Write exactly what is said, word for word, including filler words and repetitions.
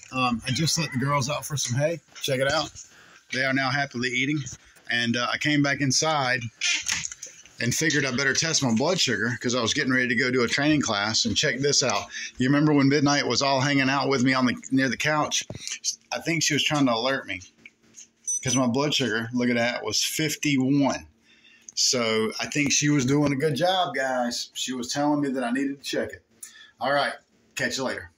Um, I just let the girls out for some hay. Check it out. They are now happily eating. And uh, I came back inside and figured I better test my blood sugar because I was getting ready to go do a training class. And check this out. You remember when Midnight was all hanging out with me on the near the couch? I think she was trying to alert me because my blood sugar, look at that, was fifty-one. So I think she was doing a good job, guys. She was telling me that I needed to check it. All right. Catch you later.